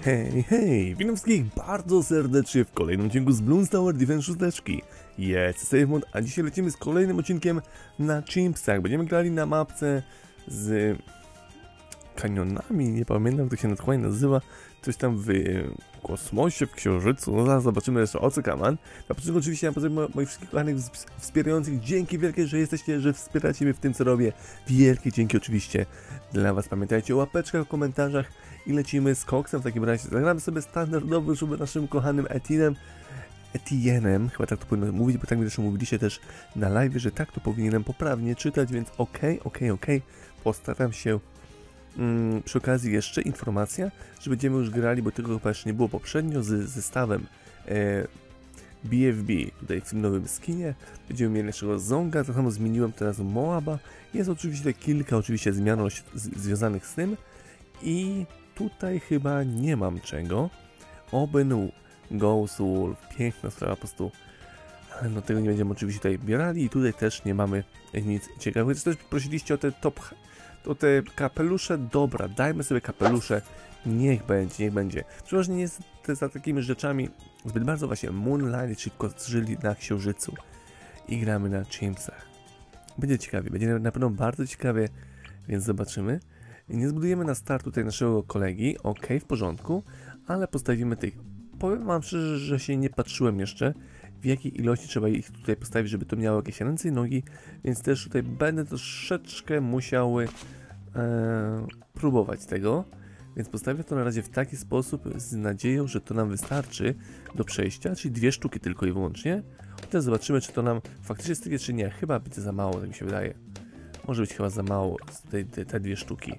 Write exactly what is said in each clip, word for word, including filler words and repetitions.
Hej, hej, witam wszystkich bardzo serdecznie w kolejnym odcinku z Bloons Tower Defense szósteczki. Jest SafeMod, a dzisiaj lecimy z kolejnym odcinkiem na Chimpsach. Będziemy grali na mapce z kanionami, nie pamiętam jak to się dokładnie nazywa. Coś tam w kosmosie, w księżycu, no zaraz zobaczymy jeszcze o co kaman. Na początku oczywiście ja pozdrawiam moich wszystkich kochanych wspierających, dzięki wielkie, że jesteście, że wspieracie mnie w tym co robię. Wielkie dzięki oczywiście dla was, pamiętajcie o łapeczkach, komentarzach i lecimy z koksem w takim razie. Zagramy sobie standardowy żubę naszym kochanym Etienem. Etienem, chyba tak to powinno mówić, bo tak mi zresztą mówiliście też na live, że tak to powinienem poprawnie czytać, więc okej, okej, okej, postaram się. Mm, przy okazji jeszcze informacja, że będziemy już grali, bo tego chyba jeszcze nie było poprzednio, z zestawem e, B F B, tutaj w tym nowym skinie. Będziemy mieli naszego Zonga, tak samo zmieniłem teraz Moaba. Jest oczywiście kilka oczywiście zmian z, związanych z tym i tutaj chyba nie mam czego. Oben Ghost Wolf, piękna sprawa po prostu, ale no tego nie będziemy oczywiście tutaj bierali i tutaj też nie mamy nic ciekawego. Też prosiliście o te top, o te kapelusze, dobra, dajmy sobie kapelusze, niech będzie, niech będzie. Przeważnie nie jest za takimi rzeczami zbyt bardzo właśnie Moonlight, czyli żyli na księżycu i gramy na Chimpsach. Będzie ciekawie, będzie na pewno bardzo ciekawie, więc zobaczymy. Nie zbudujemy na start tutaj naszego kolegi, ok, w porządku, ale postawimy tych. Powiem wam szczerze, że się nie patrzyłem jeszcze, w jakiej ilości trzeba ich tutaj postawić, żeby to miało jakieś ręce i nogi, więc też tutaj będę troszeczkę musiał e, próbować tego, więc postawię to na razie w taki sposób z nadzieją, że to nam wystarczy do przejścia, czyli dwie sztuki tylko i wyłącznie. Teraz zobaczymy, czy to nam faktycznie stygnie, czy nie. Chyba będzie za mało, tak mi się wydaje. Może być chyba za mało te, te, te dwie sztuki.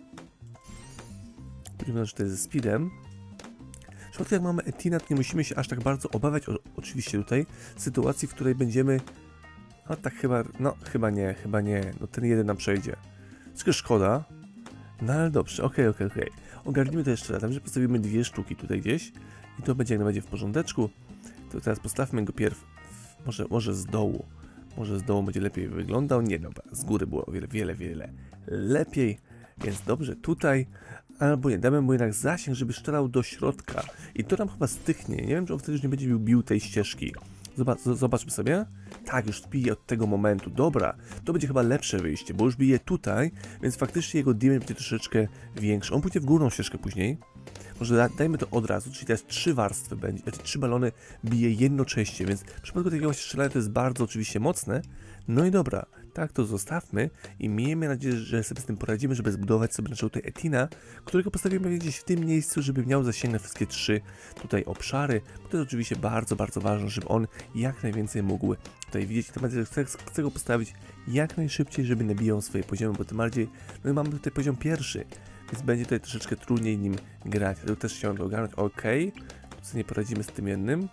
Będziemy tutaj ze speedem. W przypadku jak mamy Etiena, to nie musimy się aż tak bardzo obawiać, o, oczywiście tutaj, sytuacji, w której będziemy, a tak chyba, no chyba nie, chyba nie, no ten jeden nam przejdzie. Tylko szkoda, no ale dobrze, okej, okej, okej. Ogarnijmy to jeszcze raz, także postawimy dwie sztuki tutaj gdzieś i to będzie jak najbardziej w porządeczku. To teraz postawmy go pierw, może, może z dołu, może z dołu będzie lepiej wyglądał, nie dobra, z góry było o wiele, wiele, wiele lepiej, więc dobrze tutaj. Albo nie, damy mu jednak zasięg, żeby strzelał do środka. I to nam chyba styknie. Nie wiem, czy on wtedy już nie będzie bił tej ścieżki. Zobacz, zobaczmy sobie. Tak, już bije od tego momentu. Dobra, to będzie chyba lepsze wyjście, bo już bije tutaj, więc faktycznie jego damage będzie troszeczkę większy. On pójdzie w górną ścieżkę później. Może da, dajmy to od razu, czyli teraz trzy warstwy będzie, znaczy trzy balony bije jednocześnie, więc w przypadku takiego właśnie strzelania to jest bardzo oczywiście mocne. No i dobra, tak to zostawmy i miejmy nadzieję, że sobie z tym poradzimy, żeby zbudować sobie naszego tutaj Etiena, którego postawimy gdzieś w tym miejscu, żeby miał zasięg na wszystkie trzy tutaj obszary, bo to jest oczywiście bardzo, bardzo ważne, żeby on jak najwięcej mógł tutaj widzieć. Tym bardziej chcę, chcę go postawić jak najszybciej, żeby nabijał swoje poziomy, bo tym bardziej, no i mamy tutaj poziom pierwszy, więc będzie tutaj troszeczkę trudniej nim grać. Dlatego też chciałem to ogarnąć, ok, tu sobie nie poradzimy z tym jednym.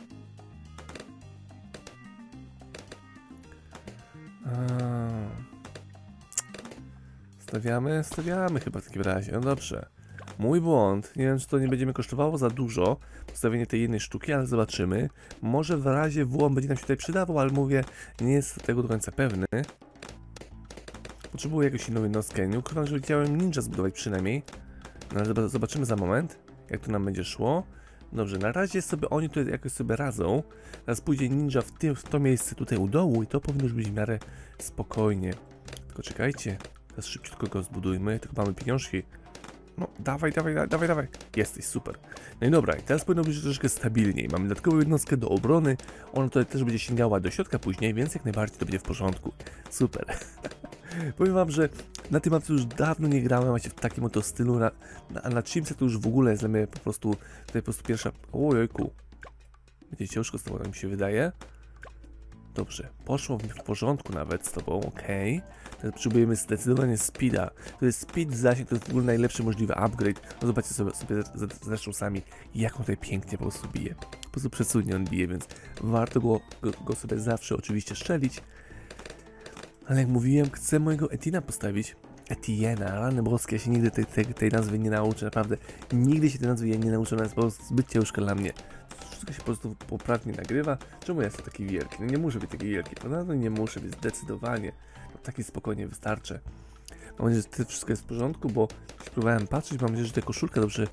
Stawiamy? Stawiamy chyba w takim razie, no dobrze. Mój błąd, nie wiem czy to nie będzie mi kosztowało za dużo postawienie tej jednej sztuki, ale zobaczymy. Może w razie W on będzie nam się tutaj przydawał, ale mówię, nie jest tego do końca pewny. Potrzebuję jakąś inną jednostkę, nie ukrywam, że chciałem ninja zbudować przynajmniej. No ale zobaczymy za moment, jak to nam będzie szło. Dobrze, na razie sobie oni tutaj jakoś sobie radzą. Teraz pójdzie ninja w, tym, w to miejsce tutaj u dołu i to powinno już być w miarę spokojnie. Tylko czekajcie, teraz szybciutko go zbudujmy, tylko mamy pieniążki. No, dawaj, dawaj, dawaj, dawaj. Jesteś, super. No i dobra, i teraz powinno być troszeczkę stabilniej. Mamy dodatkową jednostkę do obrony. Ona tutaj też będzie sięgała do środka później, więc jak najbardziej to będzie w porządku. Super. Powiem wam, że na tym mapce już dawno nie grałem właśnie w takim oto stylu, na, na, na Chimpsach to już w ogóle jest dla mnie po prostu, tutaj po prostu pierwsza, ojejku, będzie ciężko z tobą, tak mi się wydaje. Dobrze, poszło w porządku nawet z tobą, okej. Okay. Teraz potrzebujemy zdecydowanie speeda, to jest speed, zasięg, to jest w ogóle najlepszy możliwy upgrade. No zobaczcie sobie, sobie zresztą sami, jak on tutaj pięknie po prostu bije, po prostu przecudnie on bije, więc warto go, go, go sobie zawsze oczywiście strzelić. Ale jak mówiłem, chcę mojego Etiena postawić. Etiena, rany boskie, ja się nigdy tej, tej, tej nazwy nie nauczę, naprawdę. Nigdy się tej nazwy nie nauczę, ona jest po prostu zbyt ciężka dla mnie. Wszystko się po prostu poprawnie nagrywa. Czemu ja jestem taki wielki? No nie muszę być taki wielki, no, no nie muszę być, zdecydowanie. No, taki spokojnie wystarczy. Mam nadzieję, że to wszystko jest w porządku, bo spróbowałem patrzeć, mam nadzieję, że ta koszulka dobrze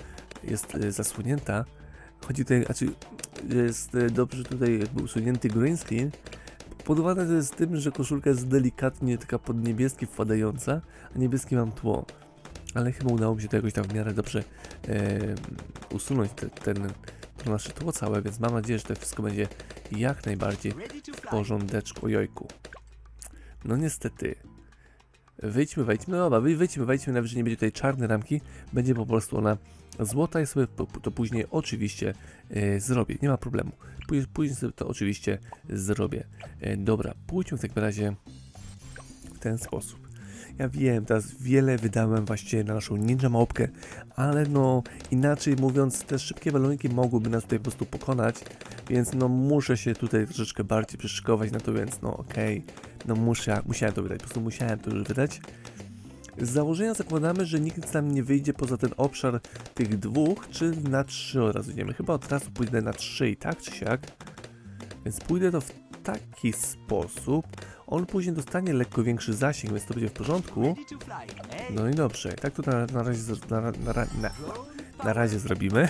jest y, zasłonięta. Chodzi tutaj, znaczy jest y, dobrze tutaj jakby usunięty green screen. Powodowane to jest z tym, że koszulka jest delikatnie taka pod niebieski wpadająca, a niebieskie mam tło. Ale chyba udało mi się to jakoś tam w miarę dobrze e, usunąć te, ten, to nasze tło całe, więc mam nadzieję, że to wszystko będzie jak najbardziej w porządeczku. Ojojku. No niestety. Wyjdźmy, wejdźmy, no dobra, wyjdźmy, wejdźmy, nawet że nie będzie tutaj czarnej ramki, będzie po prostu ona złota i sobie to później oczywiście e, zrobię, nie ma problemu. Później, później sobie to oczywiście zrobię. E, dobra, pójdźmy w takim razie w ten sposób. Ja wiem, teraz wiele wydałem właściwie na naszą ninja małpkę, ale no inaczej mówiąc, te szybkie baloniki mogłyby nas tutaj po prostu pokonać, więc no muszę się tutaj troszeczkę bardziej przyszykować na to, więc no okej, okay, no muszę, musiałem to wydać, po prostu musiałem to już wydać. Z założenia zakładamy, że nikt nam nie wyjdzie poza ten obszar tych dwóch, czy na trzy od razu idziemy. Chyba od razu pójdę na trzy i tak czy siak, więc pójdę to w taki sposób. On później dostanie lekko większy zasięg, więc to będzie w porządku. No i dobrze, tak to na, na, razie, na, na, na, na razie zrobimy.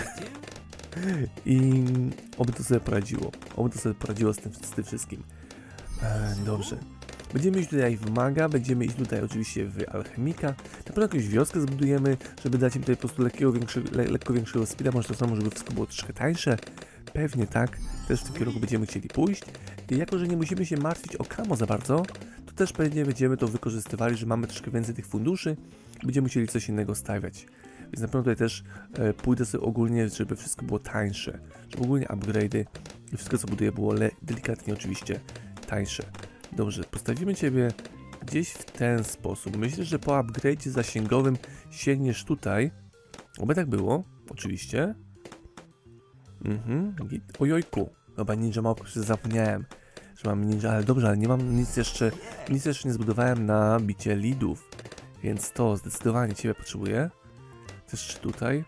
I oby to sobie poradziło. Oby to sobie poradziło z tym, z tym wszystkim. E, dobrze. Będziemy iść tutaj w maga, będziemy iść tutaj oczywiście w alchemika. Na pewno jakąś wioskę zbudujemy, żeby dać im tutaj po prostu lekkiego, większego, le, lekko większego speeda. Może to samo, żeby wszystko było troszkę tańsze. Pewnie tak. Też w tym kierunku będziemy chcieli pójść. I jako, że nie musimy się martwić o kamo za bardzo, to też pewnie będziemy to wykorzystywali, że mamy troszkę więcej tych funduszy i będziemy musieli coś innego stawiać. Więc na pewno tutaj też e, pójdę sobie ogólnie, żeby wszystko było tańsze. Żeby ogólnie upgrade'y i wszystko co buduję było delikatnie oczywiście tańsze. Dobrze, postawimy Ciebie gdzieś w ten sposób. Myślę, że po upgrade'zie zasięgowym sięgniesz tutaj. Oby tak było, oczywiście. Mhm, ojojku. Dobra, ninja małpkę, że zapomniałem, że mam ninja, ale dobrze, ale nie mam nic jeszcze, nic jeszcze nie zbudowałem na bicie lidów, więc to zdecydowanie Ciebie potrzebuję. Też tutaj.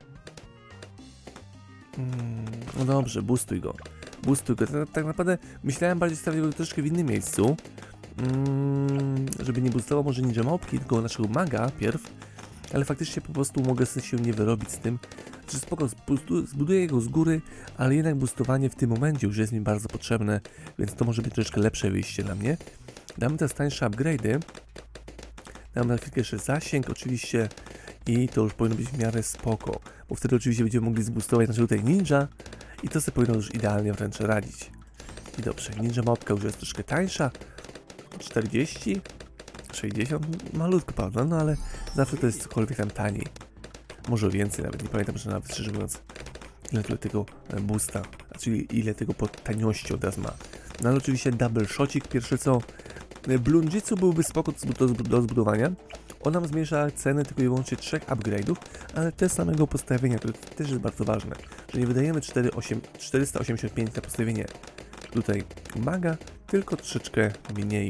Hmm, no dobrze, boostuj go. Boostuj go. Tak, tak naprawdę myślałem bardziej stawić go troszkę w innym miejscu, hmm, żeby nie boostował może ninja małpki, tylko naszego maga pierw, ale faktycznie po prostu mogę się nie wyrobić z tym. Czy spoko, zbuduję go z góry, ale jednak boostowanie w tym momencie już jest mi bardzo potrzebne, więc to może być troszeczkę lepsze wyjście dla mnie. Damy teraz tańsze upgrade'y. Damy na chwilkę jeszcze zasięg oczywiście i to już powinno być w miarę spoko, bo wtedy oczywiście będziemy mogli zboostować naszego tutaj ninja i to sobie powinno już idealnie wręcz radzić. I dobrze, ninja małpka już jest troszkę tańsza, czterdzieści, sześćdziesiąt, malutko prawda, no ale zawsze to jest cokolwiek tam taniej. Może więcej nawet, nie pamiętam, że nawet szczerze mówiąc ile tyle tego boosta, czyli ile tego po taniości od razu ma. No ale oczywiście double shotcik, pierwsze co, Blunjitsu byłby spoko do, do zbudowania. On nam zmniejsza cenę tylko i wyłącznie trzech upgrade'ów, ale te samego postawienia, to też jest bardzo ważne, że nie wydajemy czterysta osiemdziesiąt pięć na postawienie tutaj maga, tylko troszeczkę mniej.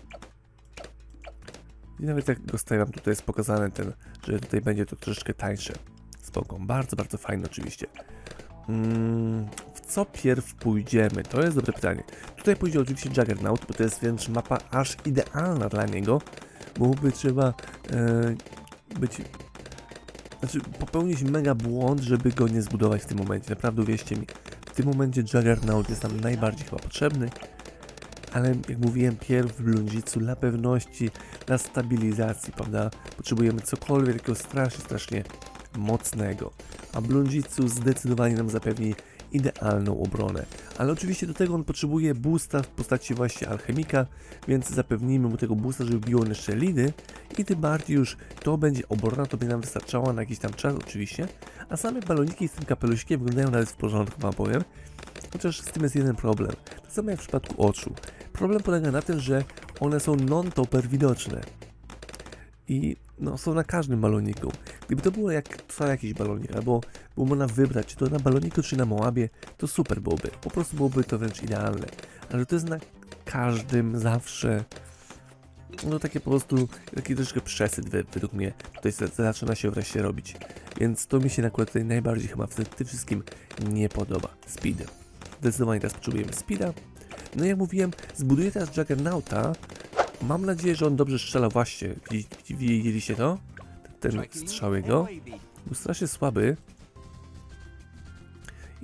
I nawet jak go stawiam, tutaj jest pokazane ten, że tutaj będzie to troszeczkę tańsze. Spoko, bardzo, bardzo fajne oczywiście. Hmm, w co pierw pójdziemy? To jest dobre pytanie. Tutaj pójdzie oczywiście Juggernaut, bo to jest wręcz mapa aż idealna dla niego. Byłoby trzeba e, być... Znaczy popełnić mega błąd, żeby go nie zbudować w tym momencie. Naprawdę uwierzcie mi, w tym momencie Juggernaut jest nam najbardziej chyba potrzebny. Ale jak mówiłem, pierw w Blunjitsu dla pewności, dla stabilizacji, prawda? Potrzebujemy cokolwiek takiego strasznie, strasznie mocnego. A Blunjitsu zdecydowanie nam zapewni idealną obronę. Ale oczywiście do tego on potrzebuje boosta w postaci właśnie alchemika, więc zapewnimy mu tego boosta, żeby biło jeszcze lidy i tym bardziej już to będzie obrona, to będzie nam wystarczało na jakiś tam czas oczywiście. A same baloniki z tym kapeluszkiem wyglądają nawet w porządku, wam powiem. Chociaż z tym jest jeden problem. To samo jak w przypadku oczu. Problem polega na tym, że one są non-topper widoczne. I no, są na każdym baloniku. Gdyby to było jak co jakiś balonik, albo było można wybrać, czy to na baloniku, czy na Moabie, to super byłoby. Po prostu byłoby to wręcz idealne. Ale to jest na każdym zawsze. No takie po prostu, taki troszkę przesyt według mnie tutaj zaczyna się wreszcie robić. Więc to mi się akurat tutaj najbardziej chyba w tym wszystkim nie podoba. Speed. Zdecydowanie teraz potrzebujemy speeda. No jak mówiłem, zbuduję teraz Juggernauta. Mam nadzieję, że on dobrze strzela właśnie. Widzieliście to? Ten strzał jego był strasznie słaby.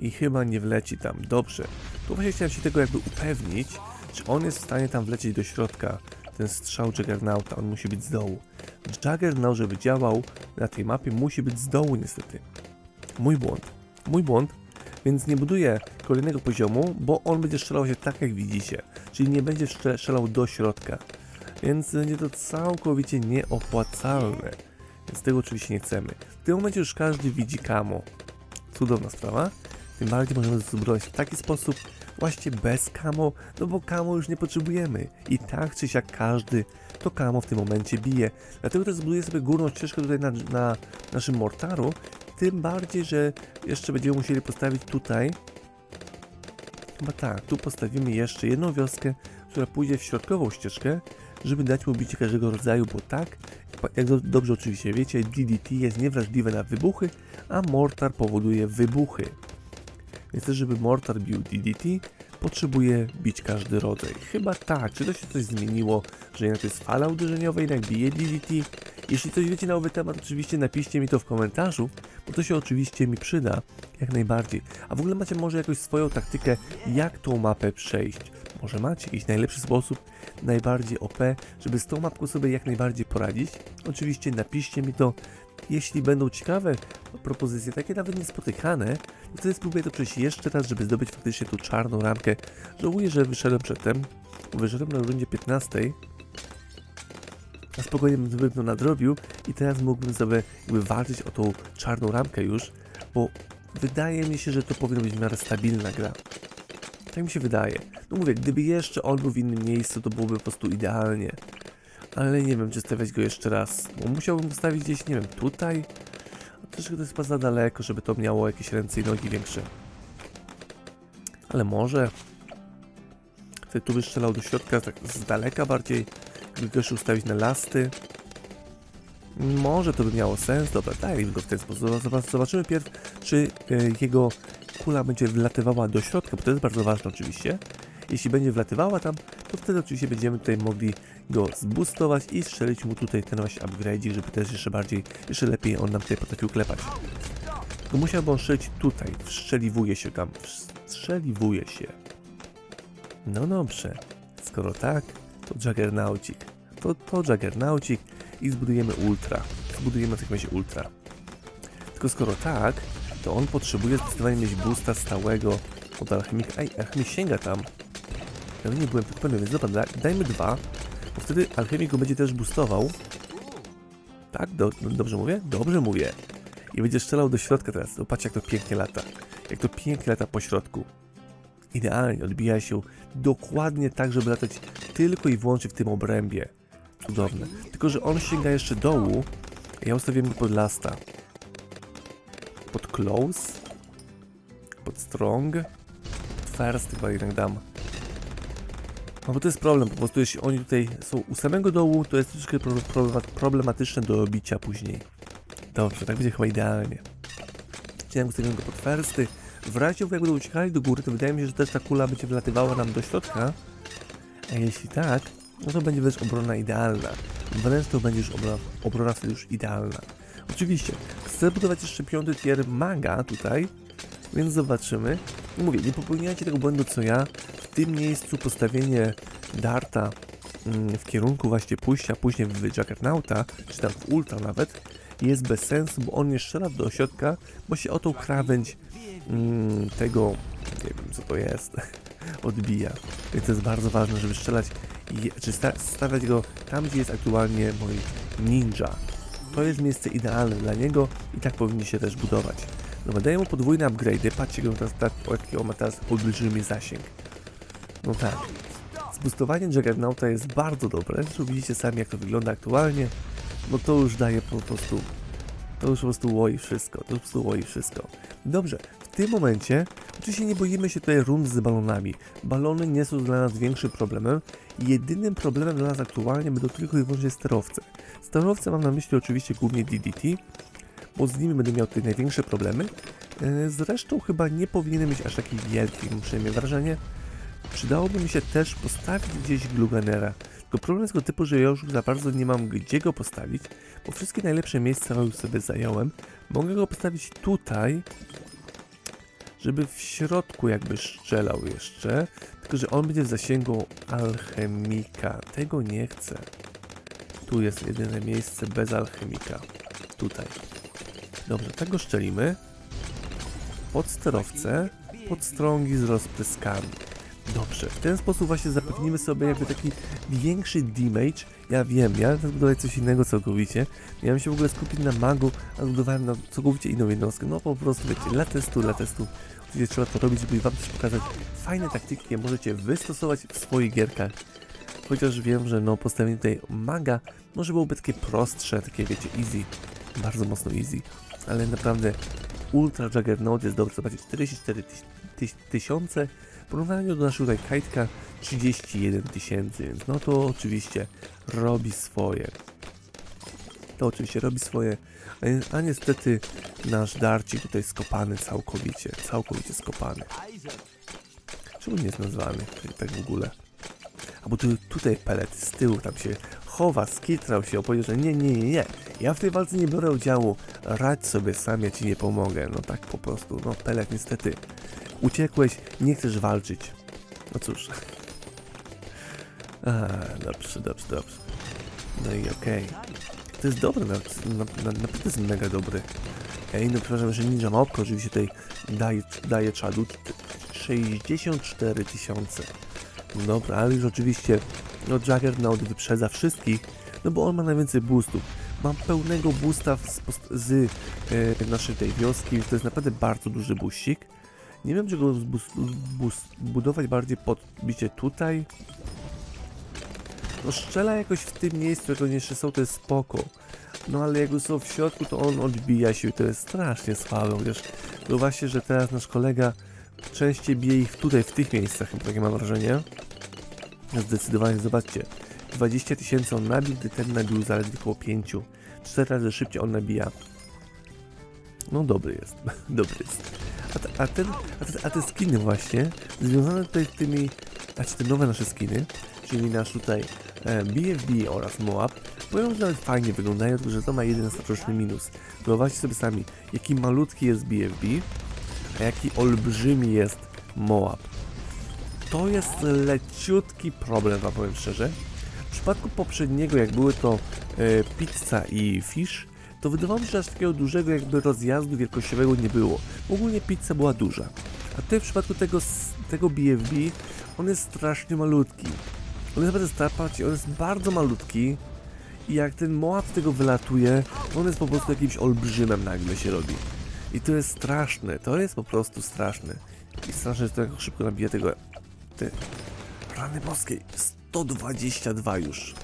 i chyba nie wleci tam. Dobrze. Tu właśnie chciałem się tego jakby upewnić, czy on jest w stanie tam wlecieć do środka. Ten strzał Juggernauta, on musi być z dołu. Juggernaut, żeby działał na tej mapie, musi być z dołu niestety. Mój błąd. Mój błąd. Więc nie buduję kolejnego poziomu, bo on będzie strzelał się tak jak widzicie. Czyli nie będzie strzelał do środka. Więc będzie to całkowicie nieopłacalne. Więc tego oczywiście nie chcemy. W tym momencie już każdy widzi kamo. Cudowna sprawa. Tym bardziej możemy zbudować w taki sposób, właśnie bez kamo, no bo kamo już nie potrzebujemy. I tak czy siak każdy to kamo w tym momencie bije. Dlatego też zbuduję sobie górną ścieżkę tutaj na, na naszym mortaru. Tym bardziej, że jeszcze będziemy musieli postawić tutaj. Chyba tak, tu postawimy jeszcze jedną wioskę, która pójdzie w środkową ścieżkę, żeby dać mu bicie każdego rodzaju, bo tak, jak dobrze oczywiście wiecie, D D T jest niewrażliwe na wybuchy, a mortar powoduje wybuchy. Więc też, żeby mortar bił D D T, potrzebuje bić każdy rodzaj. Chyba tak, czy to się coś zmieniło, że jednak to jest fala uderzeniowa, jednak bije D D T? Jeśli coś wiecie na nowy temat, oczywiście napiszcie mi to w komentarzu, bo to się oczywiście mi przyda, jak najbardziej. A w ogóle macie może jakąś swoją taktykę, jak tą mapę przejść? Może macie jakiś najlepszy sposób, najbardziej O P, żeby z tą mapką sobie jak najbardziej poradzić? Oczywiście napiszcie mi to. Jeśli będą ciekawe propozycje, takie nawet niespotykane, to wtedy spróbuję to przejść jeszcze raz, żeby zdobyć faktycznie tą czarną ramkę. Żałuję, że wyszedłem przedtem, wyszedłem na rundzie piętnastej. A spokojnie bym to nadrobił i teraz mógłbym sobie jakby walczyć o tą czarną ramkę już, bo wydaje mi się, że to powinno być w miarę stabilna gra. Tak mi się wydaje. No mówię, gdyby jeszcze on był w innym miejscu, to byłoby po prostu idealnie. Ale nie wiem, czy stawiać go jeszcze raz, bo musiałbym postawić gdzieś, nie wiem, tutaj. A troszkę to jest chyba za daleko, żeby to miało jakieś ręce i nogi większe. Ale może... Wtedy tu by strzelał do środka, tak z daleka bardziej. Gdyby go jeszcze ustawić na lasty. Może to by miało sens. Dobra, dajmy go w ten sposób. Zobaczymy pierw, czy jego kula będzie wlatywała do środka, bo to jest bardzo ważne oczywiście. Jeśli będzie wlatywała tam, to wtedy oczywiście będziemy tutaj mogli go zboostować i strzelić mu tutaj ten właśnie upgrade, żeby też jeszcze bardziej, jeszcze lepiej on nam tutaj potrafił klepać. Tylko musiałby on strzelić tutaj, wstrzeliwuje się tam, wstrzeliwuje się. No dobrze, skoro tak, to Juggernaucik, to, to Juggernaucik i zbudujemy ultra, zbudujemy w takim razie ultra. Tylko skoro tak, to on potrzebuje zdecydowanie mieć boosta stałego od alchemika. Ej, alchemik sięga tam. Ja nie byłem tak pewny, więc dobra, dajmy dwa, bo wtedy alchemik go będzie też boostował. Tak? Do, dobrze mówię? Dobrze mówię. I będzie strzelał do środka teraz. Zobaczcie, jak to pięknie lata. Jak to pięknie lata po środku. Idealnie, odbija się dokładnie tak, żeby latać tylko i wyłącznie w tym obrębie. Cudowne. Tylko, że on sięga jeszcze dołu, a ja ustawiłem go pod lasta. Pod close. Pod strong. First chyba jednak dam. No bo to jest problem, po prostu jeśli oni tutaj są u samego dołu, to jest troszkę problematyczne do bicia później. Dobrze, tak będzie chyba idealnie. Chciałem ustawiłem go pod firsty. W razie, jak będą uciekali do góry, to wydaje mi się, że też ta kula będzie wlatywała nam do środka. A jeśli tak, no to będzie wręcz obrona idealna. Wręcz to będzie już obrona, obrona wtedy już idealna. Oczywiście, chcę budować jeszcze piąty tier maga tutaj, więc zobaczymy. No mówię, nie popełniajcie tego błędu co ja. W tym miejscu postawienie darta mm, w kierunku właśnie pójścia później w Juggernauta, czy tam w ultra nawet, jest bez sensu, bo on nie strzela do środka, bo się o tą krawędź mm, tego, nie wiem co to jest, odbija. Więc to jest bardzo ważne, żeby strzelać, i, czy sta stawiać go tam, gdzie jest aktualnie mój ninja. To jest miejsce idealne dla niego i tak powinni się też budować. Dobra, daję mu podwójne upgrade'y, patrzcie, jaki on ma teraz olbrzymi zasięg. No tak, zboostowanie Juggernauta jest bardzo dobre, zresztą widzicie sami, jak to wygląda aktualnie, bo to już daje po prostu, to już po prostu łoi wszystko, to już po prostu łoi wszystko. Dobrze, w tym momencie, oczywiście nie boimy się tutaj rund z balonami. Balony nie są dla nas większym problemem, jedynym problemem dla nas aktualnie będą tylko i wyłącznie sterowce. Sterowce mam na myśli oczywiście głównie D D T, bo z nimi będę miał tutaj największe problemy. Zresztą chyba nie powinienem mieć aż takich wielkich, muszę mieć wrażenie. Przydałoby mi się też postawić gdzieś Gluganera. Tylko problem jest tego typu, że ja już za bardzo nie mam gdzie go postawić, bo wszystkie najlepsze miejsca już sobie zająłem. Mogę go postawić tutaj, żeby w środku jakby strzelał jeszcze, tylko że on będzie w zasięgu alchemika. Tego nie chcę. Tu jest jedyne miejsce bez alchemika. Tutaj. Dobrze, tego szczelimy. Pod sterowce, pod strągi z rozpryskami. Dobrze, w ten sposób właśnie zapewnimy sobie jakby taki większy damage. Ja wiem, ja zbudowałem coś innego całkowicie. Miałem się w ogóle skupić na magu, a zbudowałem na całkowicie inną jednostkę. No po prostu wiecie, dla testu, dla testu. Oczywiście trzeba to robić, żeby wam też pokazać fajne taktyki, jakie możecie wystosować w swoich gierkach. Chociaż wiem, że no postawienie tutaj maga może byłoby takie prostsze, takie wiecie, easy. Bardzo mocno easy. Ale naprawdę Ultra Juggernaut jest dobry. Zobaczcie, czterdzieści cztery tysiące. W porównaniu do naszego tutaj kajtka trzydzieści jeden tysięcy, więc no to oczywiście robi swoje. To oczywiście robi swoje, a niestety nasz darcik tutaj skopany całkowicie, całkowicie skopany. Czemu nie jest nazwany tak w ogóle? A bo tu, tutaj pelet z tyłu tam się chowa, skitrał się, opowiedział, że nie, nie, nie, nie, ja w tej walce nie biorę udziału, radź sobie sam, ja ci nie pomogę. No tak po prostu, no pelet niestety. Uciekłeś, nie chcesz walczyć. No cóż. A, dobrze, dobrze, dobrze. No i okej. Okay. To jest dobre, na, na, na, naprawdę jest mega dobry. Ej, no przepraszam, że Ninja Małpka oczywiście tutaj daje, daje czadu. sześćdziesiąt cztery tysiące. Dobra, ale już oczywiście no Juggernaut wyprzedza wszystkich, no bo on ma najwięcej boostów. Mam pełnego boosta z, z e, naszej tej wioski, to jest naprawdę bardzo duży boostik. Nie wiem, czy go budować bardziej pod bicie tutaj. No strzela jakoś w tym miejscu, jak oni jeszcze są, to jest spoko. No ale jak są w środku, to on odbija się i to jest strasznie słabe, chociaż zauważcie, że teraz nasz kolega częściej bije ich tutaj, w tych miejscach, takie mam wrażenie. Zdecydowanie, zobaczcie, dwadzieścia tysięcy on nabił, gdy ten nabił zaledwie około pięć. cztery razy szybciej on nabija. No dobry jest, dobry jest. A, te, a, ten, a, te, a te skiny właśnie, związane tutaj z tymi, znaczy te nowe nasze skiny, czyli nasz tutaj e, B F B oraz Moab, powiem, że nawet fajnie wyglądają, tylko że to ma jeden straszny minus. Wyobraźcie sobie sami, jaki malutki jest B F B, a jaki olbrzymi jest Moab. To jest leciutki problem, wam powiem szczerze. W przypadku poprzedniego, jak były to e, pizza i fish, to wydawało mi się, że aż takiego dużego jakby rozjazdu wielkościowego nie było. Ogólnie pizza była duża. A tutaj w przypadku tego, tego B F B, on jest strasznie malutki. On jest naprawdę starczy, on jest bardzo malutki. I jak ten Moab z tego wylatuje, on jest po prostu jakimś olbrzymem nagle się robi. I to jest straszne, to jest po prostu straszne. I straszne, że to jak szybko nabija tego... Te... Rany boskie, sto dwadzieścia dwa już.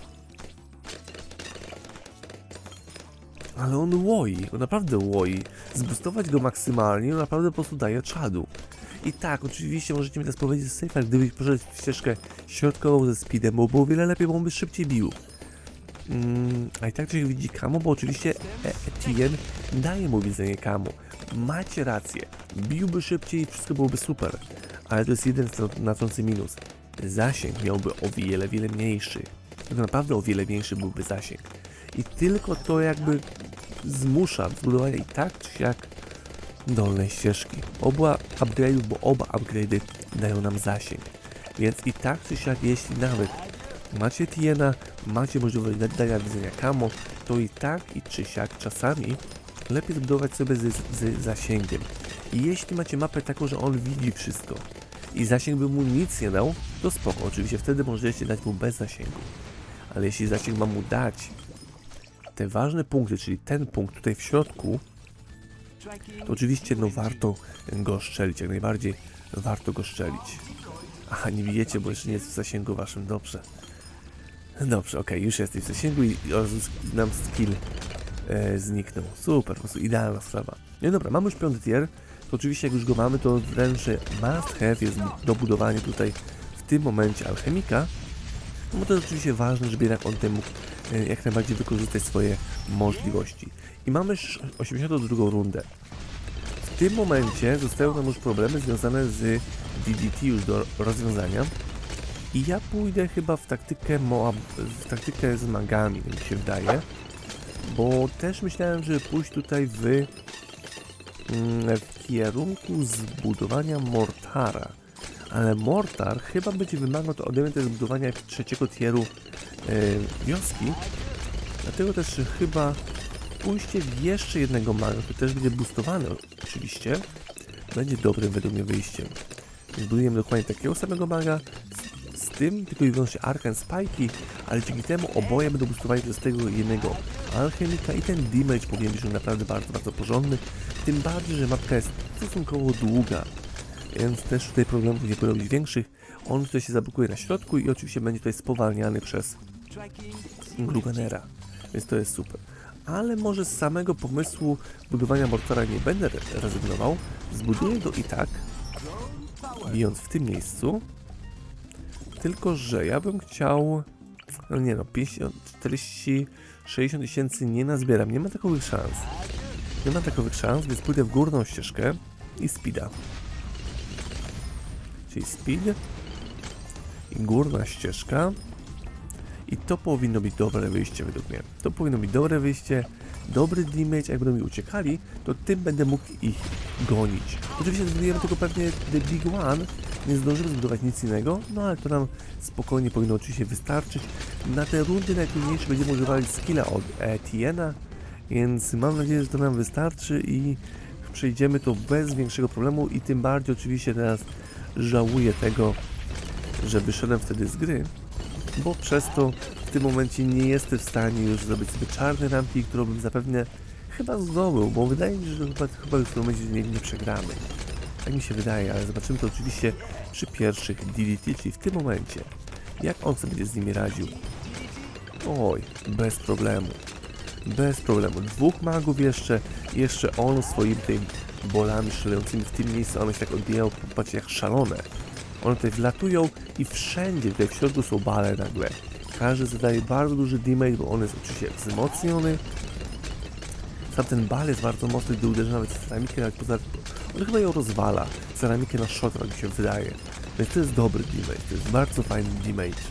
Ale on łoi, on naprawdę łoi. Zboostować go maksymalnie, on naprawdę po prostu daje czadu. I tak, oczywiście możecie mi teraz powiedzieć safe, gdybyś poszedł w ścieżkę środkową ze speedem, bo było wiele lepiej, bo on by szybciej bił. Mm, a i tak coś widzi Kamo, bo oczywiście Etienne daje mu widzenie Kamo. Macie rację, biłby szybciej i wszystko byłoby super. Ale to jest jeden znaczący minus. Zasięg miałby o wiele, wiele mniejszy. To naprawdę o wiele większy byłby zasięg. I tylko to jakby zmusza zbudowanie i tak czy siak dolnej ścieżki. Oba upgrade'ów, bo oba upgrade'y dają nam zasięg. Więc i tak czy siak, jeśli nawet macie Etienne'a, macie możliwość dania widzenia Kamo, to i tak i czy siak czasami lepiej zbudować sobie z, z zasięgiem. I jeśli macie mapę taką, że on widzi wszystko i zasięg by mu nic nie dał, to spoko. Oczywiście wtedy możecie dać mu bez zasięgu. Ale jeśli zasięg ma mu dać te ważne punkty, czyli ten punkt tutaj w środku, to oczywiście no warto go strzelić, jak najbardziej warto go strzelić. Aha, nie widzicie, bo jeszcze nie jest w zasięgu waszym, dobrze. Dobrze, okej, okay, już jesteś w zasięgu i nam skill e, zniknął. Super, po prostu idealna sprawa. No dobra, mamy już piąty tier, to oczywiście jak już go mamy, to wręcz must have jest do budowania tutaj w tym momencie alchemika. No bo to jest oczywiście ważne, żeby jednak on ten mógł e, jak najbardziej wykorzystać swoje możliwości. I mamy już osiemdziesiątą drugą rundę. W tym momencie zostały nam już problemy związane z D D T już do rozwiązania. I ja pójdę chyba w taktykę Moab, w taktykę z magami, mi się wydaje. Bo też myślałem, żeby pójść tutaj w, w kierunku zbudowania mortara. Ale mortar chyba będzie wymagał to ode mnie też zbudowania trzeciego tieru yy, wioski. Dlatego też chyba pójście w jeszcze jednego maga, który też będzie boostowany oczywiście, będzie dobrym według mnie wyjściem. Zbudujemy dokładnie takiego samego maga, z, z tym tylko i wyłącznie Arkan Spike'i, ale dzięki temu oboje będą boostowani do tego jednego alchemika i ten damage powinien być naprawdę bardzo, bardzo porządny. Tym bardziej, że mapka jest stosunkowo długa, więc też tutaj problemów nie powinno być większych. On tutaj się zablokuje na środku i oczywiście będzie tutaj spowalniany przez Gruganera, więc to jest super. Ale może z samego pomysłu budowania mortara nie będę rezygnował. Zbuduję go i tak, bijąc w tym miejscu. Tylko że ja bym chciał... No nie no, pięćdziesiąt, czterdzieści, sześćdziesiąt tysięcy nie nazbieram. Nie ma takowych szans. Nie ma takowych szans, więc pójdę w górną ścieżkę i speeda. Czyli speed i górna ścieżka. I to powinno być dobre wyjście według mnie. To powinno być dobre wyjście, dobry damage, jak będą mi uciekali, to tym będę mógł ich gonić. Oczywiście zbudujemy tylko pewnie The Big One, nie zdążymy zbudować nic innego, no ale to nam spokojnie powinno oczywiście wystarczyć. Na te rundy najtrudniejsze będziemy używali skilla od Etienne'a, więc mam nadzieję, że to nam wystarczy i przejdziemy to bez większego problemu i tym bardziej oczywiście teraz żałuję tego, że wyszedłem wtedy z gry, bo przez to w tym momencie nie jestem w stanie już zrobić sobie czarny rampik, którą bym zapewne chyba zdobył, bo wydaje mi się, że chyba, chyba już w tym momencie nie, nie przegramy. Tak mi się wydaje, ale zobaczymy to oczywiście przy pierwszych D D T, czyli w tym momencie. Jak on sobie będzie z nimi radził? Oj, bez problemu. Bez problemu. Dwóch magów jeszcze, jeszcze on swoimi tymi bolami szalejącymi w tym miejscu, one się tak odbijają, popatrzcie jak szalone. One tutaj wlatują i wszędzie tutaj w środku są bale nagle. Każdy zadaje bardzo duży damage, bo on jest oczywiście wzmocniony. Sam ten bal jest bardzo mocny, gdy uderzy nawet w ceramikę, ale poza on chyba ją rozwala. Ceramikę na shot, tak mi się wydaje. Więc to jest dobry damage, to jest bardzo fajny damage.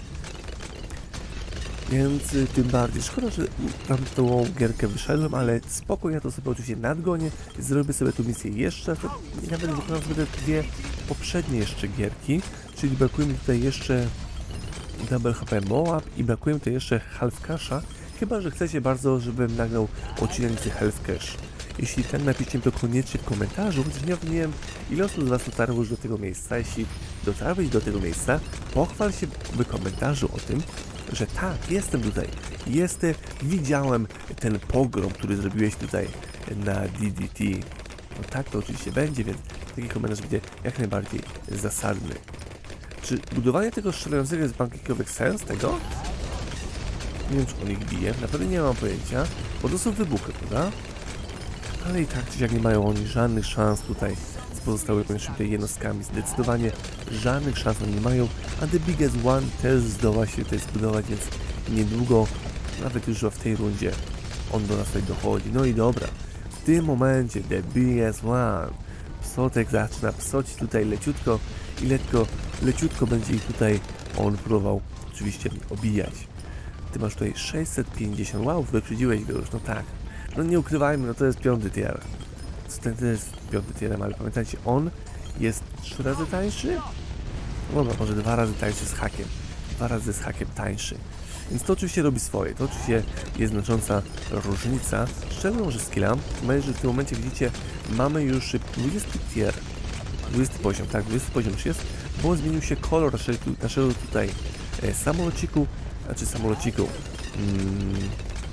Więc y, tym bardziej szkoda, że tam tą gierkę wyszedłem, ale spokojnie ja to sobie oczywiście nadgonię. Zrobię sobie tu misję jeszcze, i nawet wykonam sobie te dwie poprzednie jeszcze gierki, czyli brakuje mi tutaj jeszcze Double H P Moab i brakuje mi tutaj jeszcze Half Cash'a, chyba że chcecie bardzo, żebym nagrał odcinek z Half Cash. Jeśli tak, napiszcie mi to koniecznie w komentarzu, chociaż nie wiem ile osób z Was dotarło już do tego miejsca. Jeśli dotarłeś do tego miejsca, pochwal się w komentarzu o tym, że tak, jestem tutaj, jestem, widziałem ten pogrom, który zrobiłeś tutaj na D D T. No tak to oczywiście będzie, więc taki komentarz będzie jak najbardziej zasadny. Czy budowanie tego strzelającego jest bankietowych sens tego? Nie wiem, czy on ich bije, naprawdę nie mam pojęcia, bo to są wybuchy, prawda? Ale i tak, czy jak nie mają oni żadnych szans tutaj z pozostałymi tutaj jednostkami, zdecydowanie żadnych szans oni nie mają, a The Biggest One też zdoła się tutaj zbudować, więc niedługo, nawet już w tej rundzie, on do nas tutaj dochodzi. No i dobra, w tym momencie The Biggest One, Psotek zaczyna psoć tutaj leciutko i letko, leciutko będzie ich tutaj on próbował oczywiście obijać. Ty masz tutaj sześćset pięćdziesiąt, wow, wyprzedziłeś go już, no tak. No nie ukrywajmy, no to jest piąty tier. Ten to jest piąty tierem, ale pamiętajcie, on jest trzy razy tańszy? No może dwa razy tańszy z hakiem. Dwa razy z hakiem tańszy. Więc to oczywiście robi swoje, to oczywiście jest znacząca różnica. Szczególnie, że skilla, że w tym momencie widzicie, mamy już dwudziesty tier. dwudziesty poziom, tak, dwudziesty poziom już jest, bo zmienił się kolor naszego, naszego tutaj e, samolociku, znaczy samolociku. Hmm.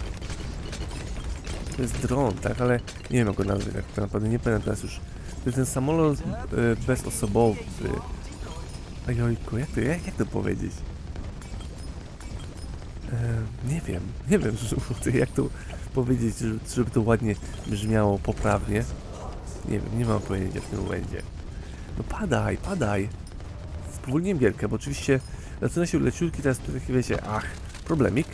To jest dron, tak, ale nie wiem jak go nazwać, tak, to naprawdę nie pamiętam teraz już. To jest ten samolot e, bezosobowy. Ojojku, jak to, jak, jak to powiedzieć? E, nie wiem, nie wiem, jak to powiedzieć, żeby to ładnie brzmiało poprawnie. Nie wiem, nie mam pojęcia w tym momencie. No padaj, padaj. Spowolniłem gierkę, bo oczywiście zaczyna się leciutki, teraz tu takie wiecie, ach, problemik.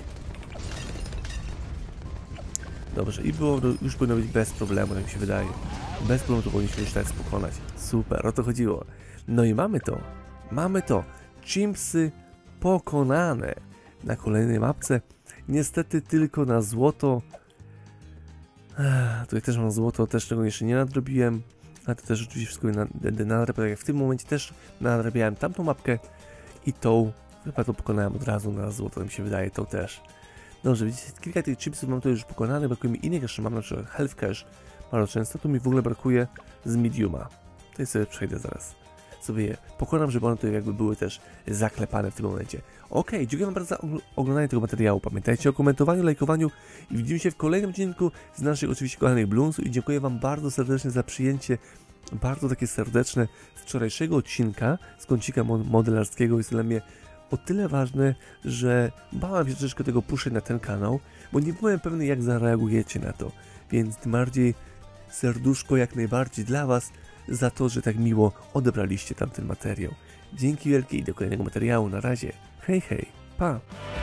Dobrze, i było, już powinno być bez problemu, tak mi się wydaje. Bez problemu to powinniśmy już teraz pokonać. Super, o to chodziło. No i mamy to. Mamy to. Chimpsy pokonane. Na kolejnej mapce. Niestety tylko na złoto. Ech, tutaj też mam złoto, też tego jeszcze nie nadrobiłem. A to też oczywiście wszystko na, będę nadrabiał, jak w tym momencie też nadrabiałem tamtą mapkę i tą, chyba to pokonałem od razu na złoto, mi się wydaje, to też. Dobrze, widzicie, kilka tych chipsów mam to już pokonane, brakuje mi innych jeszcze, mam na przykład Health Cash bardzo często, tu mi w ogóle brakuje z mediuma. Tutaj sobie przejdę zaraz. Sobie je pokonam, żeby one to jakby były też zaklepane w tym momencie. Ok, dziękuję wam bardzo za oglądanie tego materiału. Pamiętajcie o komentowaniu, lajkowaniu i widzimy się w kolejnym odcinku z naszych oczywiście kochanych Bloonsów i dziękuję wam bardzo serdecznie za przyjęcie bardzo takie serdeczne wczorajszego odcinka z kącika modelarskiego. Jest dla mnie o tyle ważne, że bałem się troszeczkę tego puszczać na ten kanał, bo nie byłem pewny, jak zareagujecie na to, więc tym bardziej serduszko jak najbardziej dla was za to, że tak miło odebraliście tamten materiał. Dzięki wielkie i do kolejnego materiału. Na razie. Hej, hej. Pa.